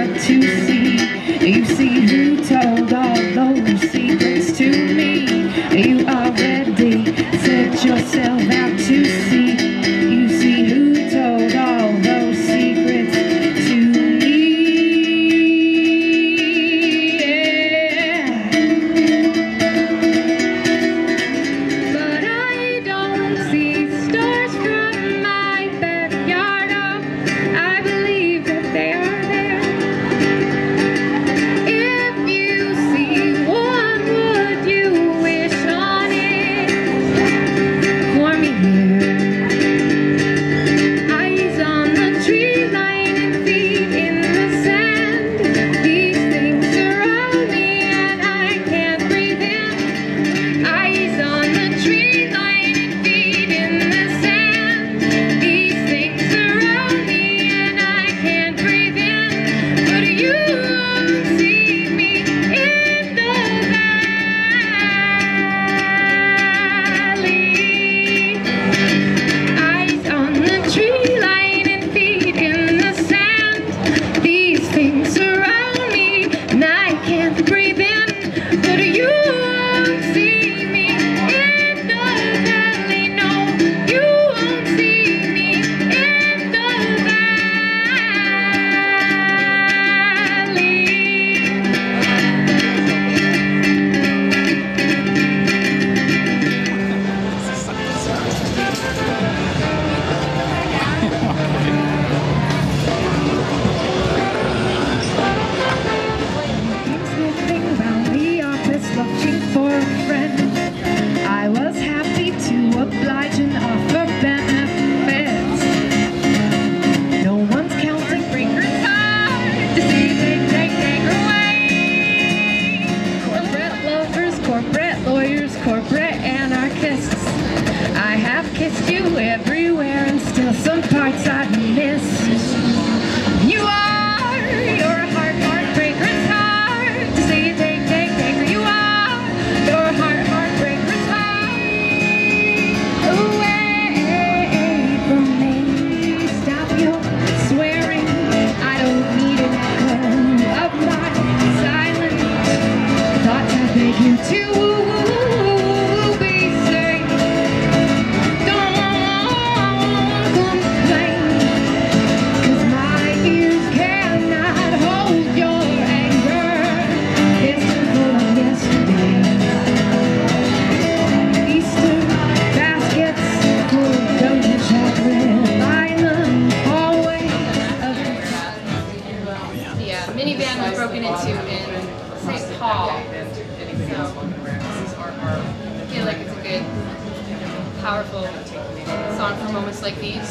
yet to see. You see who told all those secrets to me. You already set yourself out to sea. You see who told all those secrets to me. Yeah. But I don't see stars from my backyard. Oh, I believe that they are there. If you see one, would you wish on it for me here? Eyes on the tree line and feet in the sand. These things surround me and I can't breathe in. Eyes on the tree line and feet in the sand. These things surround me and I can't breathe in. But you won't see me in the valley. Eyes on the tree line and feet in the sand. These things surround me and I can't breathe in. But you won't see me in the valley. No, you won't see me in the valley. Sniffing around the office looking for a friend. I was happy to oblige and offer benefits. No one's counting fingers hard to see they take away. Corporate lovers, corporate lawyers, corporate anarchists. I have kissed you everywhere and still some parts I miss. You are, you're a heartbreaker. It's hard to see you take. You are, you're a heartbreaker. It's hard away from me. Stop your swearing. I don't need an echo of my silence. Thought I beg you to be safe. Don't complain, 'cause my ears cannot hold your anger. It's too full of yesterday. Easter baskets full of golden chocolate line the hallway of The minivan was broken into in St. Paul. So I feel like it's a good, powerful song for moments like these.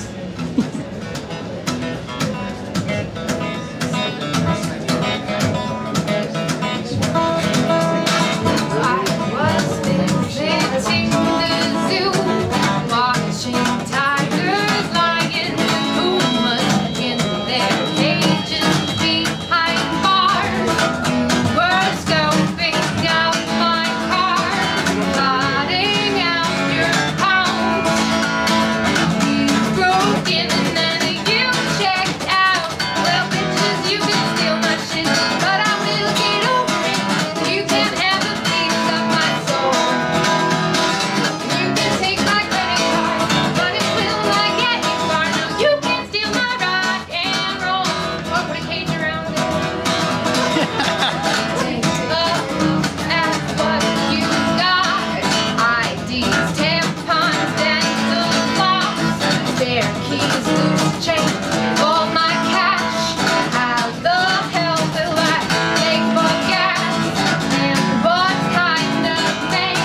I was visiting the zoo, watching tigers lying in the moonlight in their cages behind bars. Were scoping out my car, plotting out your pounds. You broke in and then you checked out. Well, bitches, you can steal my shit, but I will get over it. You can't have a piece of my soul. You can take my credit card, but it will not get you far. No, you can't steal my rock and roll or put a cage around it. Take a look at what you got. IDs, tampons, dental floss, spare keys, loose change, all my cash. How the hell will I take for gas? And what kind of man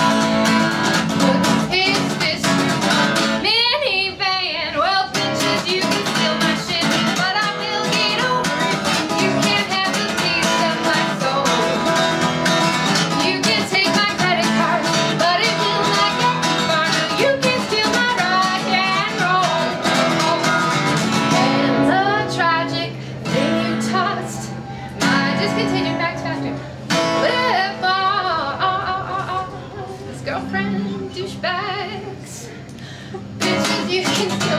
is this minivan? Well, bitches, you can steal my shit, but I will get over it. You can't have a piece of my soul. You can take my credit card, but it will not get you far. No, you can steal my rock and roll. And the tragic thing you tossed, my discontinued Max Factor. Live on, this girlfriend douchebags. Bitches, you can